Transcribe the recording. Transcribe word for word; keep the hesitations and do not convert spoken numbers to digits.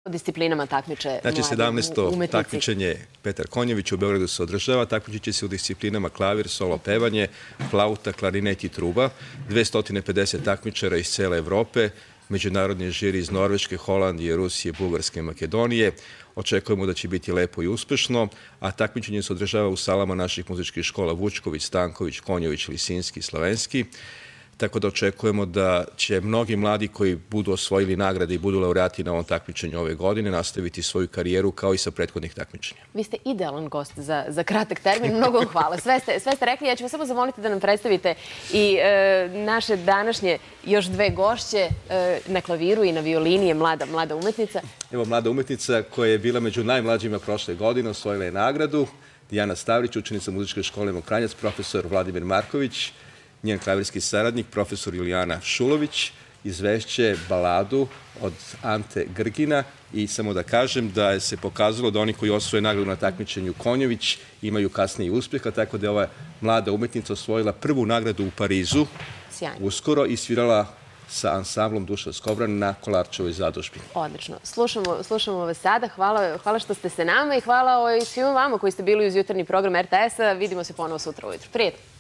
disciplinama takmiče Znači, sedamnaesto takmičenje Petar Konjević u Beogradu se održava. Takmičit će se u disciplinama klavir, solo pevanje, flauta, klarinet i truba. dvesta pedeset takmičara iz cele Evrope, međunarodni žiri iz Norveške, Holandije, Rusije, Bugarske i Makedonije. Očekujemo da će biti lepo i uspešno, a takmičenje se održava u salama naših muzičkih škola Vučković, Stanković, Konjović, Lisinski i Slavenski. Tako da očekujemo da će mnogi mladi koji budu osvojili nagrade i budu laureati na ovom takmičenju ove godine nastaviti svoju karijeru kao i sa prethodnih takmičenja. Vi ste idealan gost za, za kratak termin. Mnogo vam hvala. Sve ste, sve ste rekli. Ja ću vas samo zamoliti da nam predstavite i e, naše današnje još dve gošće. E, na klaviru i na violini je mlada, mlada umetnica. Evo mlada umetnica koja je bila među najmlađima prošle godine, osvojila je nagradu. Dijana Stavrić, učenica muzičke škole Mokranjac, profesor Vladimir Marković, njen klavirski saradnik, profesor Julijana Šulović, izvešće baladu od Ante Grgina i samo da kažem da se pokazalo da oni koji osvoje nagradu na takmičenju Konjović imaju kasnije uspjeha, tako da je ova mlada umetnica osvojila prvu nagradu u Parizu uskoro i svirala sa ansamblom Duša Skobran na Kolarčevoj zadužbi. Odlično. Slušamo, slušamo vas sada. Hvala, hvala što ste se nama i hvala i svima vama koji ste bili uz jutarnji program R T S-a. Vidimo se ponovo sutra ujutro. Prijetno.